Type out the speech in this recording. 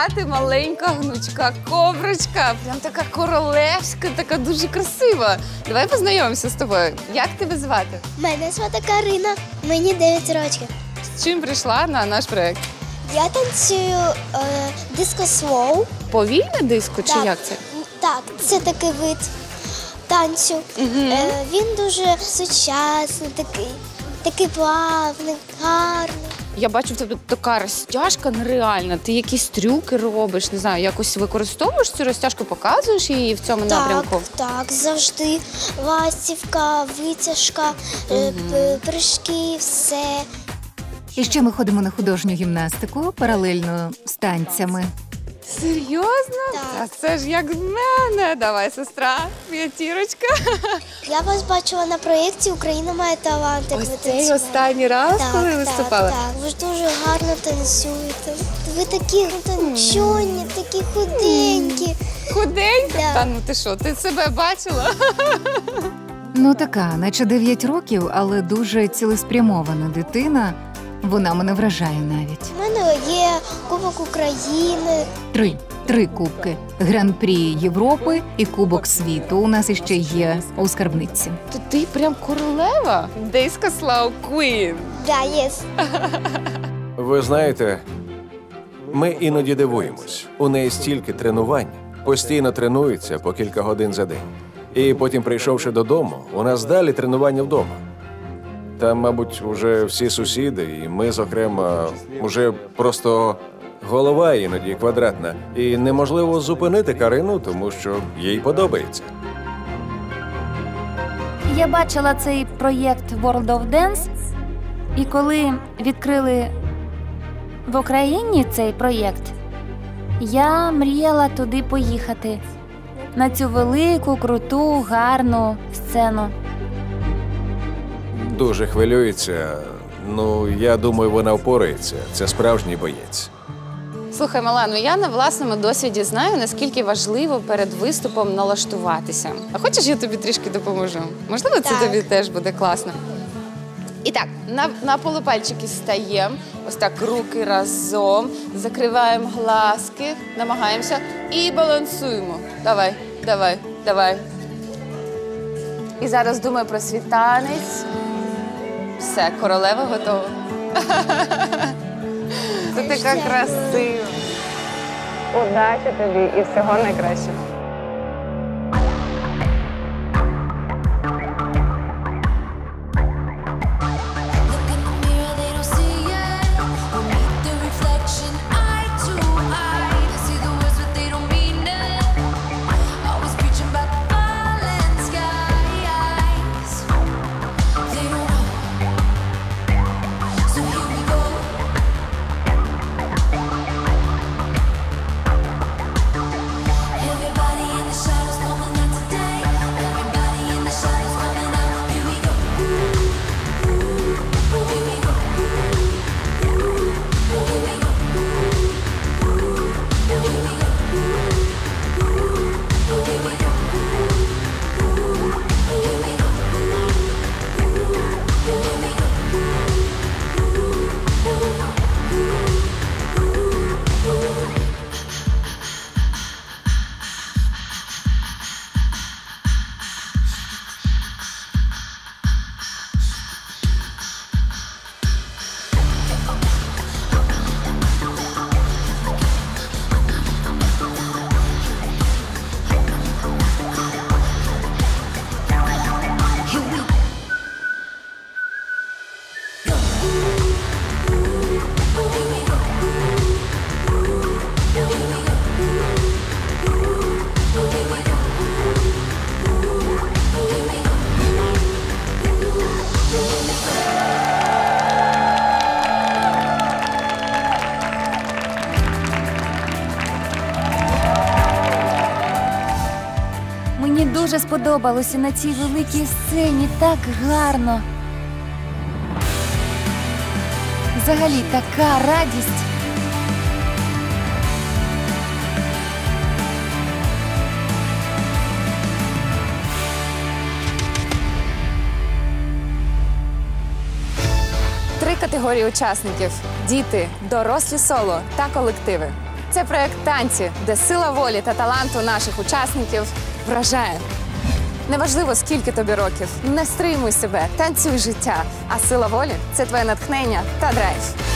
звати маленька гнучка коброчка. Прям така королевська, така дуже красива. Давай познайомимося з тобою. Як тебе звати? Мене звати Карина, мені 9 років. З чим прийшла на наш проєкт? Я танцюю диско-слоу. Повільне диско чи Так. як це? Так, це такий вид танцю. Він дуже сучасний, такий плавний, гарний. Я бачу, в тебе така розтяжка нереальна. Ти якісь трюки робиш, не знаю, якось використовуєш цю розтяжку, показуєш її в цьому напрямку? Так, завжди. Ластівка, витяжка, прыжки, все. І ще ми ходимо на художню гімнастику паралельно з танцями. Серйозно? Так. А це ж як з мене. Давай, сестра, п'ятірочка. Я вас бачила на проєкті «Україна має талант». як Ось ви цей танцювали. останній раз, коли виступала? Так, ви ж дуже гарно танцюєте. Ви такі танчоні, такі худенькі. Худенька? Да. Та ну ти що, ти себе бачила? Ну така, наче 9 років, але дуже цілеспрямована дитина. Вона мене вражає навіть. У мене є Кубок України. Три кубки. Гран-прі Європи і Кубок світу. У нас іще є у скарбниці. То ти прям королева? Disco Slow Queen. Да, єс. Ви знаєте, ми іноді дивуємось. У неї стільки тренувань, постійно тренується по кілька годин за день. І потім, прийшовши додому, у нас далі тренування вдома. Там, мабуть, уже всі сусіди, і ми, зокрема, уже просто голова іноді квадратна. І неможливо зупинити Карину, тому що їй подобається. Я бачила цей проєкт World of Dance, і коли відкрили в Україні цей проєкт, я мріяла туди поїхати, на цю велику, круту, гарну сцену. Дуже хвилюється. Ну, я думаю, вона впорається. Це справжній боєць. Слухай, Милано, я на власному досвіді знаю, наскільки важливо перед виступом налаштуватися. А хочеш, я тобі трішки допоможу? Можливо, це Так. тобі теж буде класно. І так, на полупальчики стаємо, ось так руки разом, закриваємо глазки, намагаємося і балансуємо. Давай, давай, давай. І зараз думаю про свій танець. Все, королева готова. Ти така красива. Удачі тобі і всього найкращого. Мені дуже сподобалося на цій великій сцені, так гарно. Взагалі така радість. Три категорії учасників: діти, дорослі соло та колективи. Це проект танці, де сила волі та таланту наших учасників вражає. Неважливо, скільки тобі років, не стримуй себе, танцюй життя. А сила волі – це твоє натхнення та драйв.